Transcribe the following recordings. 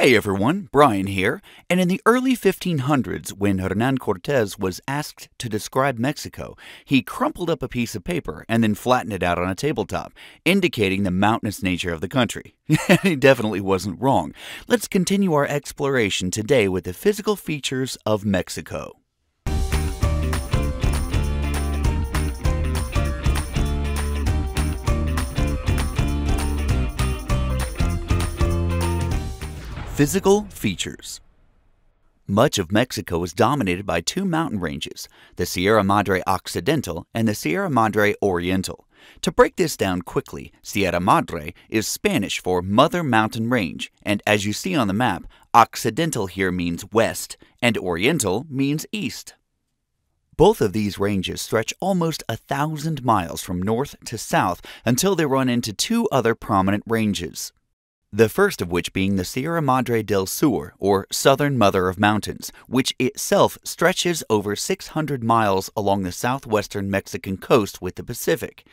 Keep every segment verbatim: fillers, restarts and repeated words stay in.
Hey everyone, Brian here, and in the early fifteen hundreds, when Hernan Cortez was asked to describe Mexico, he crumpled up a piece of paper and then flattened it out on a tabletop, indicating the mountainous nature of the country. He definitely wasn't wrong. Let's continue our exploration today with the physical features of Mexico. Physical features. Much of Mexico is dominated by two mountain ranges, the Sierra Madre Occidental and the Sierra Madre Oriental. To break this down quickly, Sierra Madre is Spanish for Mother Mountain Range, and as you see on the map, Occidental here means west, and Oriental means east. Both of these ranges stretch almost a thousand miles from north to south until they run into two other prominent ranges. The first of which being the Sierra Madre del Sur, or Southern Mother of Mountains, which itself stretches over six hundred miles along the southwestern Mexican coast with the Pacific,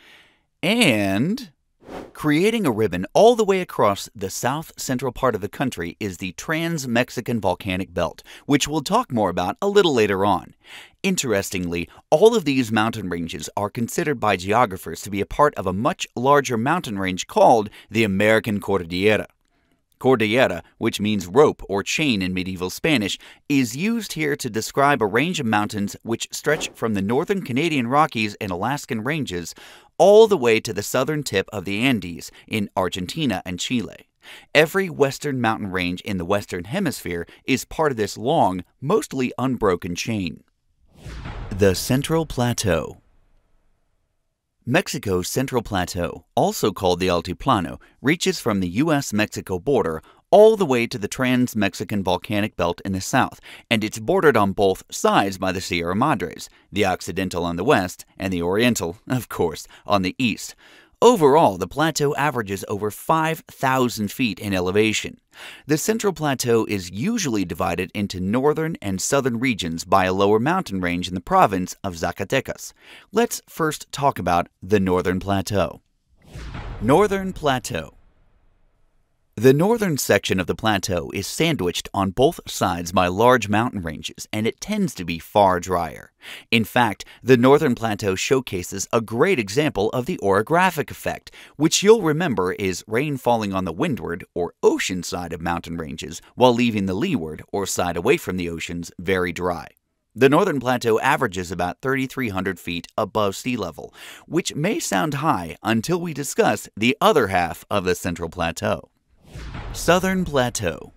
and creating a ribbon all the way across the south-central part of the country is the Trans-Mexican Volcanic Belt, which we'll talk more about a little later on. Interestingly, all of these mountain ranges are considered by geographers to be a part of a much larger mountain range called the American Cordillera. Cordillera, which means rope or chain in medieval Spanish, is used here to describe a range of mountains which stretch from the northern Canadian Rockies and Alaskan ranges all the way to the southern tip of the Andes in Argentina and Chile. Every western mountain range in the Western Hemisphere is part of this long, mostly unbroken chain. The Central Plateau. Mexico's Central Plateau, also called the Altiplano, reaches from the U S Mexico border all the way to the Trans-Mexican Volcanic Belt in the south, and it's bordered on both sides by the Sierra Madres, the Occidental on the west, and the Oriental, of course, on the east. Overall, the plateau averages over five thousand feet in elevation. The Central Plateau is usually divided into northern and southern regions by a lower mountain range in the province of Zacatecas. Let's first talk about the Northern Plateau. Northern Plateau. The northern section of the plateau is sandwiched on both sides by large mountain ranges, and it tends to be far drier. In fact, the northern plateau showcases a great example of the orographic effect, which you'll remember is rain falling on the windward or ocean side of mountain ranges while leaving the leeward or side away from the oceans very dry. The northern plateau averages about thirty-three hundred feet above sea level, which may sound high until we discuss the other half of the Central Plateau. Southern Plateau.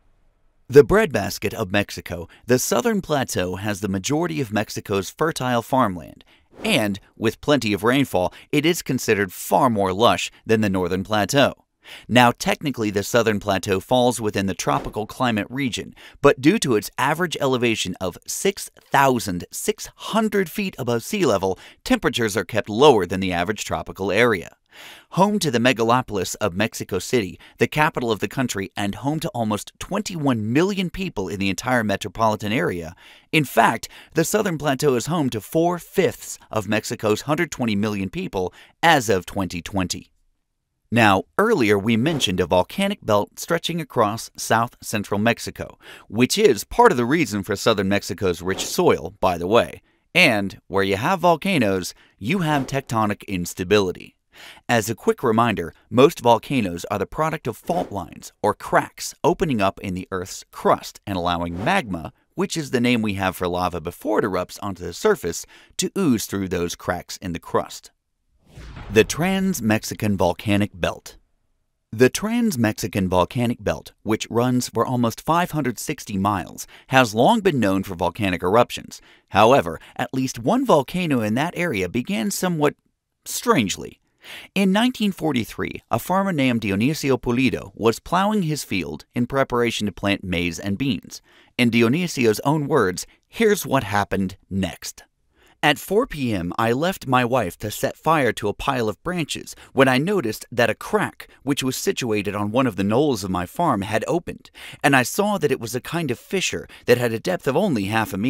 The breadbasket of Mexico, the Southern Plateau has the majority of Mexico's fertile farmland, and, with plenty of rainfall, it is considered far more lush than the Northern Plateau. Now, technically, the Southern Plateau falls within the tropical climate region, but due to its average elevation of six thousand six hundred feet above sea level, temperatures are kept lower than the average tropical area. Home to the megalopolis of Mexico City, the capital of the country, and home to almost twenty-one million people in the entire metropolitan area. In fact, the Southern Plateau is home to four-fifths of Mexico's one hundred twenty million people as of twenty twenty. Now, earlier we mentioned a volcanic belt stretching across south-central Mexico, which is part of the reason for southern Mexico's rich soil, by the way. And where you have volcanoes, you have tectonic instability. As a quick reminder, most volcanoes are the product of fault lines, or cracks, opening up in the Earth's crust and allowing magma, which is the name we have for lava before it erupts onto the surface, to ooze through those cracks in the crust. The Trans-Mexican Volcanic Belt. The Trans-Mexican Volcanic Belt, which runs for almost five hundred sixty miles, has long been known for volcanic eruptions. However, at least one volcano in that area began somewhat strangely. In nineteen forty-three, a farmer named Dionisio Pulido was plowing his field in preparation to plant maize and beans. In Dionisio's own words, here's what happened next. At four p m, I left my wife to set fire to a pile of branches when I noticed that a crack, which was situated on one of the knolls of my farm, had opened, and I saw that it was a kind of fissure that had a depth of only half a meter.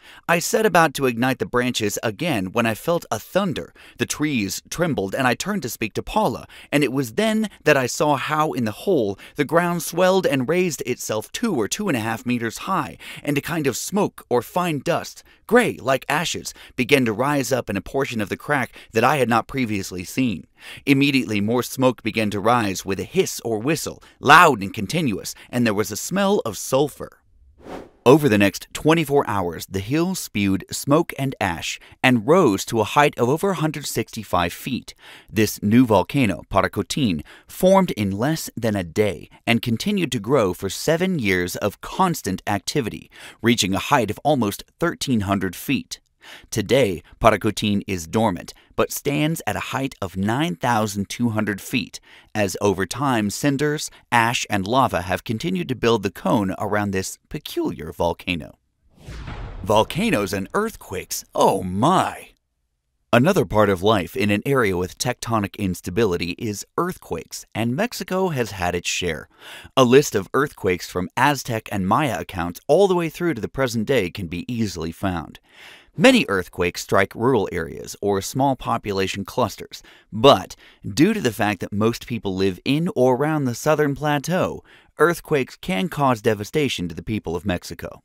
I set about to ignite the branches again when I felt a thunder. The trees trembled, and I turned to speak to Paula, and it was then that I saw how in the hole the ground swelled and raised itself two or two and a half meters high, and a kind of smoke or fine dust, gray like ashes, began to rise up in a portion of the crack that I had not previously seen. Immediately more smoke began to rise with a hiss or whistle, loud and continuous, and there was a smell of sulfur. Over the next twenty-four hours, the hill spewed smoke and ash and rose to a height of over one hundred sixty-five feet. This new volcano, Paracotin, formed in less than a day and continued to grow for seven years of constant activity, reaching a height of almost thirteen hundred feet. Today, Paracotin is dormant, but stands at a height of nine thousand two hundred feet, as over time cinders, ash, and lava have continued to build the cone around this peculiar volcano. Volcanoes and earthquakes, oh my! Another part of life in an area with tectonic instability is earthquakes, and Mexico has had its share. A list of earthquakes from Aztec and Maya accounts all the way through to the present day can be easily found. Many earthquakes strike rural areas or small population clusters, but due to the fact that most people live in or around the southern plateau, earthquakes can cause devastation to the people of Mexico.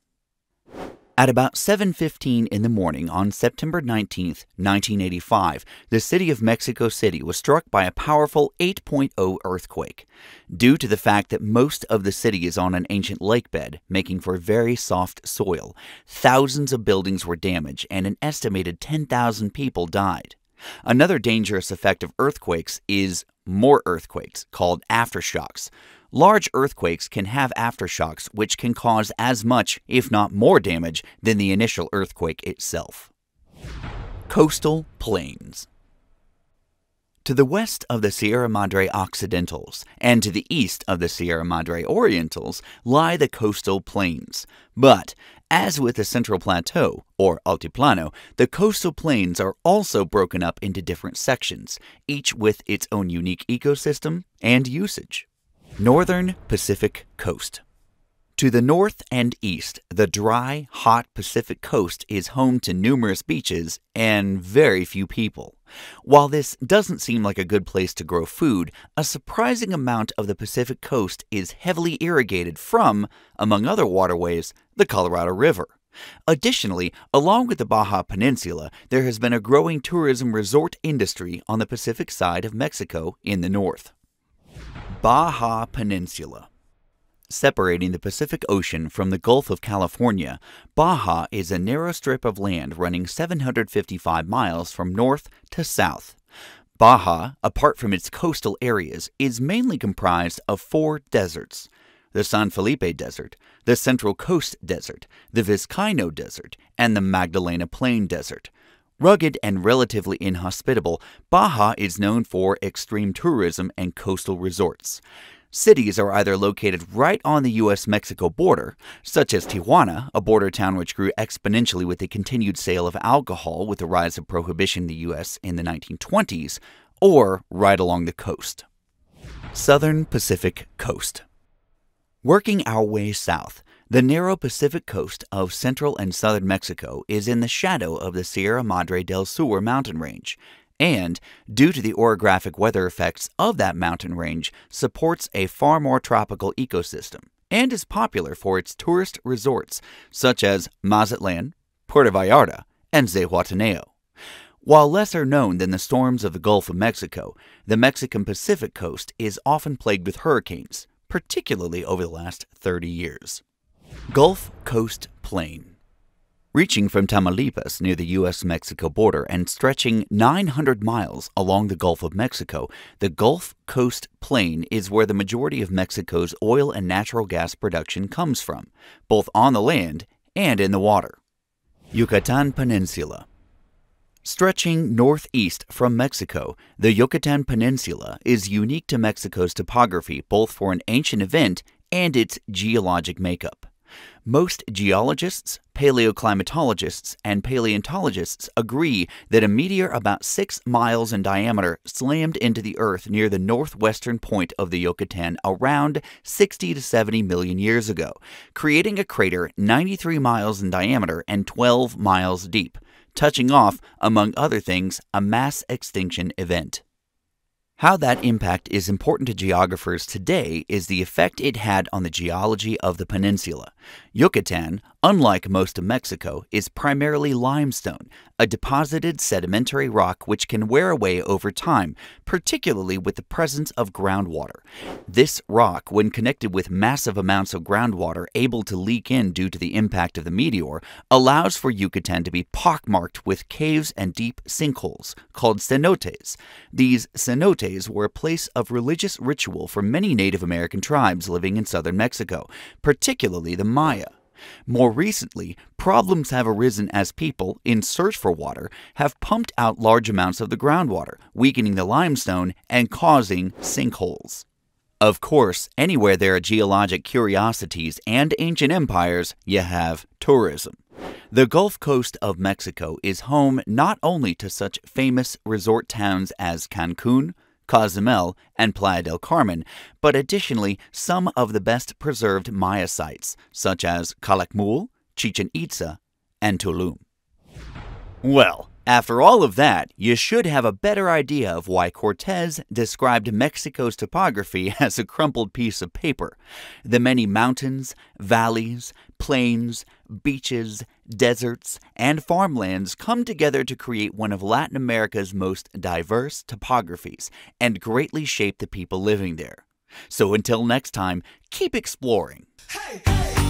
At about seven fifteen in the morning on September nineteenth, nineteen eighty-five, the city of Mexico City was struck by a powerful eight point oh earthquake. Due to the fact that most of the city is on an ancient lake bed, making for very soft soil, thousands of buildings were damaged and an estimated ten thousand people died. Another dangerous effect of earthquakes is more earthquakes, called aftershocks. Large earthquakes can have aftershocks which can cause as much, if not more damage, than the initial earthquake itself. Coastal plains. To the west of the Sierra Madre Occidentals and to the east of the Sierra Madre Orientals lie the coastal plains. But, as with the Central Plateau, or Altiplano, the coastal plains are also broken up into different sections, each with its own unique ecosystem and usage. Northern Pacific Coast. To the north and east, the dry, hot Pacific coast is home to numerous beaches and very few people. While this doesn't seem like a good place to grow food, a surprising amount of the Pacific coast is heavily irrigated from, among other waterways, the Colorado River. Additionally, along with the Baja Peninsula, there has been a growing tourism resort industry on the Pacific side of Mexico in the north. Baja Peninsula. Separating the Pacific Ocean from the Gulf of California, Baja is a narrow strip of land running seven hundred fifty-five miles from north to south. Baja, apart from its coastal areas, is mainly comprised of four deserts: the San Felipe Desert, the Central Coast Desert, the Vizcaino Desert, and the Magdalena Plain Desert. Rugged and relatively inhospitable, Baja is known for extreme tourism and coastal resorts. Cities are either located right on the U S Mexico border, such as Tijuana, a border town which grew exponentially with the continued sale of alcohol with the rise of prohibition in the U S in the nineteen twenties, or right along the coast. Southern Pacific Coast. Working our way south, the narrow Pacific coast of central and southern Mexico is in the shadow of the Sierra Madre del Sur mountain range, and, due to the orographic weather effects of that mountain range, supports a far more tropical ecosystem, and is popular for its tourist resorts such as Mazatlan, Puerto Vallarta, and Zihuatanejo. While lesser known than the storms of the Gulf of Mexico, the Mexican Pacific coast is often plagued with hurricanes, particularly over the last thirty years. Gulf Coast Plain. Reaching from Tamaulipas near the U S Mexico border and stretching nine hundred miles along the Gulf of Mexico, the Gulf Coast Plain is where the majority of Mexico's oil and natural gas production comes from, both on the land and in the water. Yucatan Peninsula. Stretching northeast from Mexico, the Yucatan Peninsula is unique to Mexico's topography both for an ancient event and its geologic makeup. Most geologists, paleoclimatologists, and paleontologists agree that a meteor about six miles in diameter slammed into the Earth near the northwestern point of the Yucatan around sixty to seventy million years ago, creating a crater ninety-three miles in diameter and twelve miles deep, touching off, among other things, a mass extinction event. How that impact is important to geographers today is the effect it had on the geology of the peninsula. Yucatan, unlike most of Mexico, is primarily limestone, a deposited sedimentary rock which can wear away over time, particularly with the presence of groundwater. This rock, when connected with massive amounts of groundwater able to leak in due to the impact of the meteor, allows for Yucatan to be pockmarked with caves and deep sinkholes, called cenotes. These cenotes were a place of religious ritual for many Native American tribes living in southern Mexico, particularly the Maya. More recently, problems have arisen as people, in search for water, have pumped out large amounts of the groundwater, weakening the limestone and causing sinkholes. Of course, anywhere there are geologic curiosities and ancient empires, you have tourism. The Gulf Coast of Mexico is home not only to such famous resort towns as Cancun, Cozumel, and Playa del Carmen, but additionally some of the best preserved Maya sites, such as Calakmul, Chichen Itza, and Tulum. Well, after all of that, you should have a better idea of why Cortez described Mexico's topography as a crumpled piece of paper. The many mountains, valleys, plains, beaches, deserts, and farmlands come together to create one of Latin America's most diverse topographies and greatly shape the people living there. So until next time, keep exploring. Hey, hey.